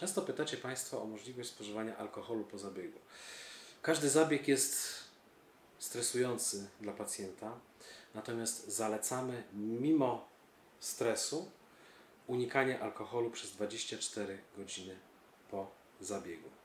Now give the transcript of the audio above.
Często pytacie Państwo o możliwość spożywania alkoholu po zabiegu. Każdy zabieg jest stresujący dla pacjenta, natomiast zalecamy mimo stresu unikanie alkoholu przez 24 godziny po zabiegu.